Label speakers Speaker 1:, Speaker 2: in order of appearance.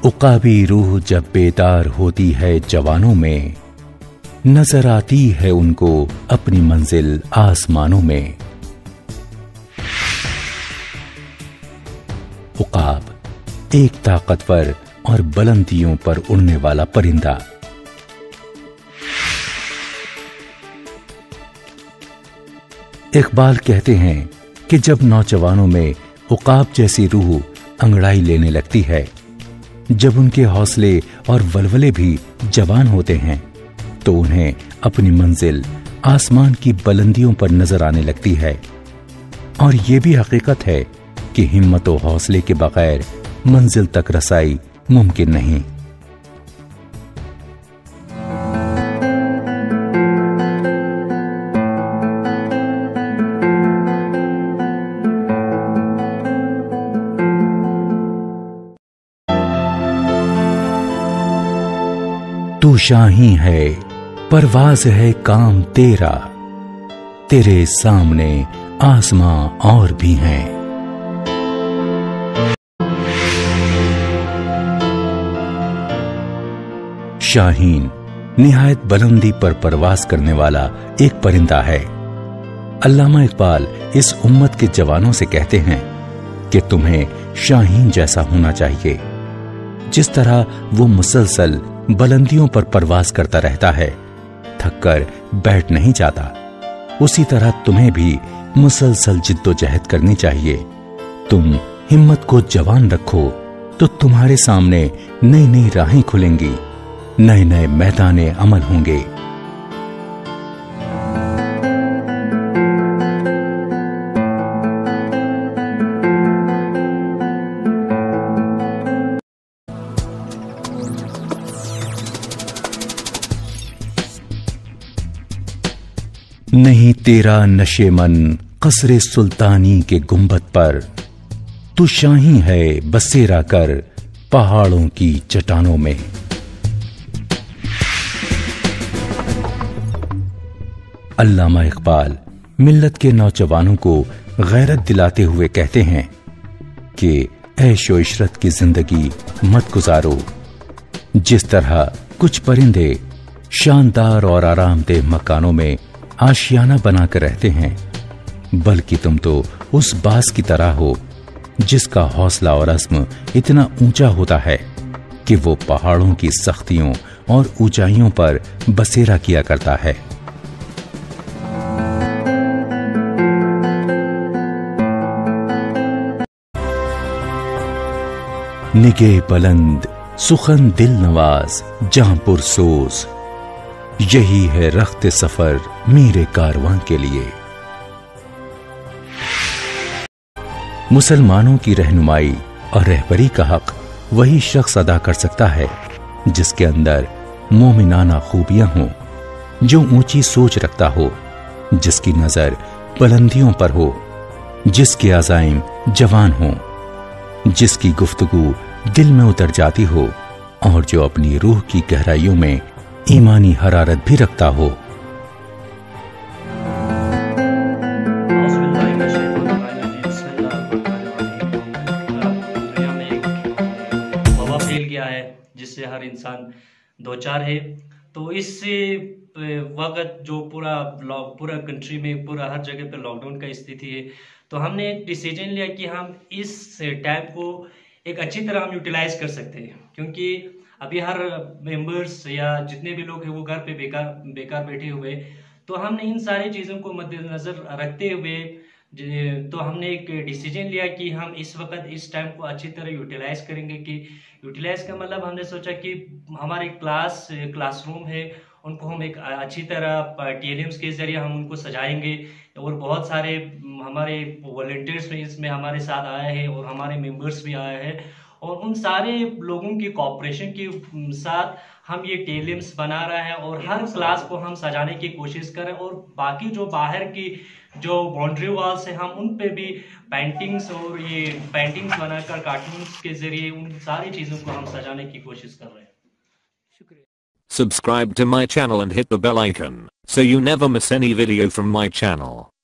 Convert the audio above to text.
Speaker 1: उकाबी रूह जब बेदार होती है जवानों में, नजर आती है उनको अपनी मंजिल आसमानों में। उकाब एक ताकतवर और बुलंदियों पर उड़ने वाला परिंदा। इकबाल कहते हैं कि जब नौजवानों में उकाब जैसी रूह अंगड़ाई लेने लगती है, जब उनके हौसले और वलवले भी जवान होते हैं, तो उन्हें अपनी मंजिल आसमान की बुलंदियों पर नजर आने लगती है। और ये भी हकीकत है कि हिम्मत और हौसले के बगैर मंजिल तक रसाई मुमकिन नहीं। तू शाही है, परवाज है काम तेरा, तेरे सामने आसमां और भी हैं। शाहीन निहायत बुलंदी पर परवाज करने वाला एक परिंदा है। अल्लामा इकबाल इस उम्मत के जवानों से कहते हैं कि तुम्हें शाहीन जैसा होना चाहिए। जिस तरह वो मुसलसल बुलंदियों पर परवाज करता रहता है, थककर बैठ नहीं जाता, उसी तरह तुम्हें भी मुसलसल जिद्दोजहद करनी चाहिए। तुम हिम्मत को जवान रखो तो तुम्हारे सामने नई नई राहें खुलेंगी, नए नए मैदाने अमल होंगे। नहीं तेरा नशे मन कसरे सुल्तानी के गुंबद पर, तू शाही है बसेरा कर पहाड़ों की चट्टानों में। अल्लामा इकबाल मिल्लत के नौजवानों को गैरत दिलाते हुए कहते हैं कि ऐशो इशरत की जिंदगी मत गुजारो। जिस तरह कुछ परिंदे शानदार और आरामदेह मकानों में आशियाना बनाकर रहते हैं, बल्कि तुम तो उस बाज की तरह हो जिसका हौसला और अज़्म इतना ऊंचा होता है कि वो पहाड़ों की सख्तियों और ऊंचाइयों पर बसेरा किया करता है। निगे बुलंद सुखन दिल नवाज जहां पुरसोज, यही है रख्त सफर मेरे कारवां के लिए। मुसलमानों की रहनुमाई और रहबरी का हक वही शख्स अदा कर सकता है जिसके अंदर मोमिनाना खूबियां हों, जो ऊंची सोच रखता हो, जिसकी नजर बुलंदियों पर हो, जिसके अज़ाइम जवान हों, जिसकी गुफ्तगू दिल में उतर जाती हो और जो अपनी रूह की गहराइयों में ईमानी हरारत भी रखता हो।
Speaker 2: वबा फैल गया है जिससे हर इंसान दो चार है। तो इस वक्त जो पूरा कंट्री में पूरा हर जगह पे लॉकडाउन का स्थिति है, तो हमने एक डिसीजन लिया कि हम इस टाइम को एक अच्छी तरह हम यूटिलाइज कर सकते हैं, क्योंकि अभी हर मेंबर्स या जितने भी लोग हैं वो घर पे बेकार बैठे हुए। तो हमने इन सारी चीज़ों को मद्देनजर रखते हुए तो हमने एक डिसीजन लिया कि हम इस वक्त इस टाइम को अच्छी तरह यूटिलाइज करेंगे। कि यूटिलाइज का मतलब हमने सोचा कि हमारे क्लासरूम है उनको हम एक अच्छी तरह TLMs के जरिए हम उनको सजाएंगे, और बहुत सारे हमारे वॉलंटियर्स में इसमें हमारे साथ आए हैं और हमारे मेंबर्स भी आए हैं, और उन सारे लोगों की कोऑपरेशन के साथ हम ये TLMs बना रहे हैं और हर क्लास को हम सजाने की कोशिश करें। और बाकी जो बाहर की जो बाउंड्री वॉल्स है हम उन पे भी पेंटिंग्स और ये पेंटिंग्स बनाकर कार्टून्स के जरिए उन सारी चीज़ों को हम सजाने की कोशिश कर रहे हैं। शुक्रिया।
Speaker 3: Subscribe to my channel and hit the bell icon so you never miss any video from my channel.